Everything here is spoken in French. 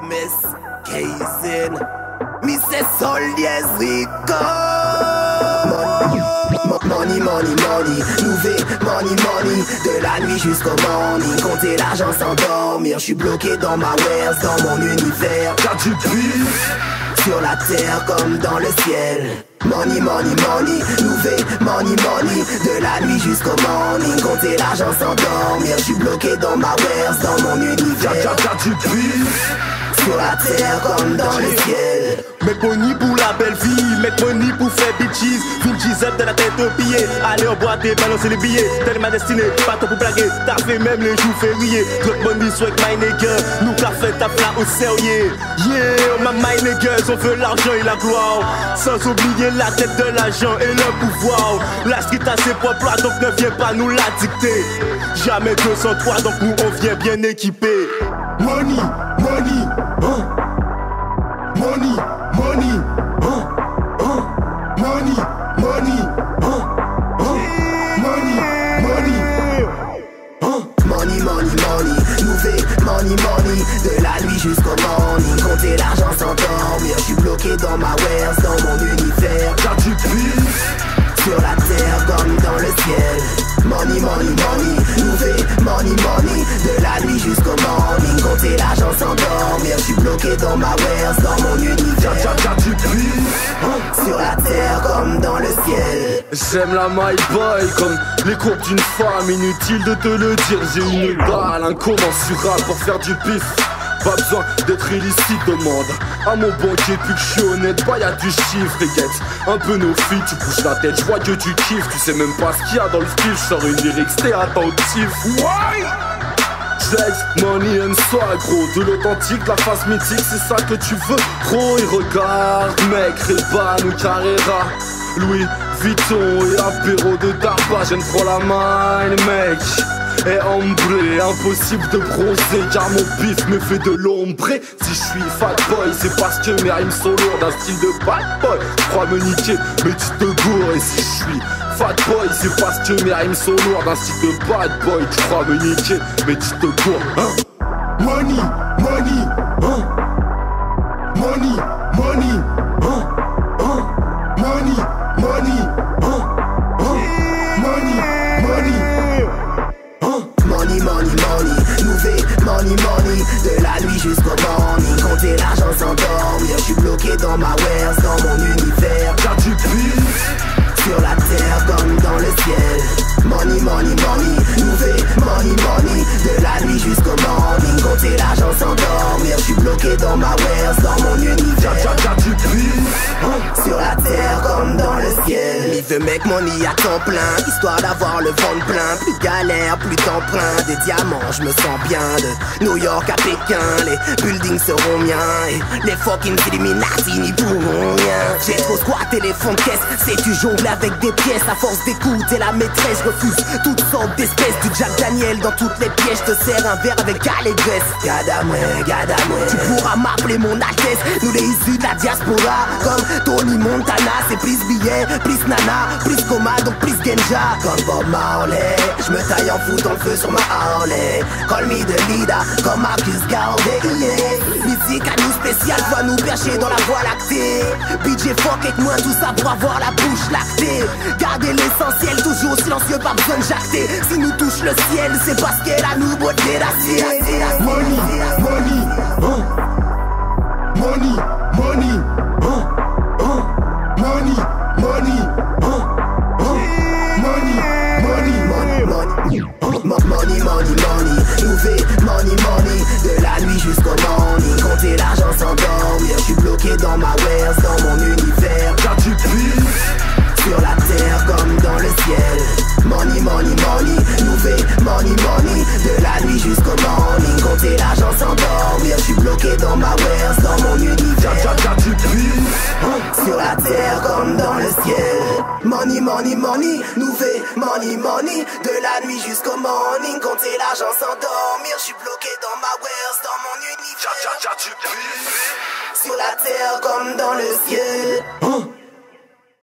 MS, Kaizen, Mrs. Soliez Rico. Money, money, money, nous money, money. De la nuit jusqu'au morning, compter l'argent sans dormir. J'suis bloqué dans ma wares, dans mon univers. Car du bif sur la terre comme dans le ciel. Money, money, money, nous money, money. De la nuit jusqu'au morning, compter l'argent sans dormir. J'suis bloqué dans ma wares, dans mon univers. Car du bif sur la terre comme dans le ciel. Make money pour la belle vie, make money pour faire bitches. Vinci up de la tête aux pieds. Aller en boîte et balancer les billets. Telle ma destinée, pas toi pour blaguer. T'as fait même les jours fériés. Drop money, swag my nigga. Nous qu'a fait ta plat au sérieux. Yeah, ma my niggas, on veut l'argent et la gloire. Sans oublier la tête de l'agent et le pouvoir. La street a ses propres lois, donc ne viens pas nous la dicter. Jamais 203, donc nous on vient bien équipés. Money, money, money, money, money, money, money, money, money, money, money, nous money, money. De la nuit jusqu'au morning, compter l'argent sans dormir. J'suis bloqué dans ma wares, dans mon univers. car du bif sur la terre comme dans le ciel. Money, money, money, nous money, money. De la nuit jusqu'au morning, compter l'argent sans dormir. J'suis bloqué dans ma wares, dans mon univers. car du bif sur la terre comme dans le ciel. J'aime la my boy comme les courbes d'une femme. Inutile de te le dire, j'ai une balle incommensurable pour faire du pif. Pas besoin d'être illicite, demande à mon banquier, puis que je suis honnête, bah y'a du chiffre, et guette. Un peu nos filles, tu bouges la tête, je vois que tu kiffes. Tu sais même pas ce qu'il y a dans le style, je sors une lyrics, t'es attentif. Why? Sex, money and swag, gros. De l'authentique, la face mythique, c'est ça que tu veux, gros. Et regarde, mec, Reban ou Carrera, Louis Vuitton et apéro de Darba. J'aime trop la main, mec. Et ombré, impossible de bronzer car mon pif me fait de l'ombre. Si je suis fat boy, c'est parce que mes rimes sont lourdes, d'un style de bad boy. Je crois me niquer, mais tu te gourres. Et si je suis fat boy, c'est parce que mes rimes sont lourdes, d'un style de bad boy. Tu crois me niquer, mais tu te gourres. Money, money, money, money, money, money, money, money. Money, money, money, nous money, money. De la nuit jusqu'au morning, compter l'argent sans dormir. J'suis bloqué dans ma wares, dans mon univers. Car du bif sur la terre comme dans le ciel. Money, money, money, nous money, money. De la nuit jusqu'au morning, compter l'argent sans dormir. J'suis bloqué dans ma wares, dans mon univers. car du bif sur la terre comme dans le ciel. Il veut make money à temps plein, histoire d'avoir le ventre plein. Plus de galère, plus d'emprunt, des diamants, je me sens bien. De New York à Pékin, les buildings seront miens. Et les fucking Illuminati n'y pourront rien. J'ai trop squatté les fonds de caisse, c'est tu jongles avec des pièces. À force d'écouter la maîtresse, je refuse toutes sortes d'espèces. Du Jack Daniel dans toutes les pièces, je te sers un verre avec allégresse. Gadamoué, tu pourras m'appeler mon altesse. Nous les issus de la diaspora, comme Tony Montana. C'est plus billets, plus nana, plus coma, donc plus Genja. Comme Bob Marley, je me taille en fout dans le feu sur ma Harley. Call me the leader, comme Marcus Garvey, yeah. Musique à nous spéciale, doit nous percher dans la voie lactée. BJ fuck avec moi, tout ça pour avoir la bouche lactée. Garder l'essentiel, toujours silencieux, pas besoin de jacter. Si nous touche le ciel, c'est parce qu'elle a nous beauté d'acier. Money, money, money, money, money, money, money, money, money, nous money, money. De la nuit jusqu'au morning, compter l'argent sans dormir. J'suis bloqué dans ma wares, dans mon univers. car du bif sur la terre comme dans le ciel. Money, money, money, nous money, money. De la nuit jusqu'au morning, compter l'argent sans dormir. J'suis bloqué dans ma wares, dans mon univers. car du bif sur la terre comme dans le ciel. Money, money, money, nous money, money. De la nuit jusqu'au morning, compter l'argent sans dormir. J'suis bloqué dans ma wares, dans mon univers. car du bif sur la terre comme dans le ciel.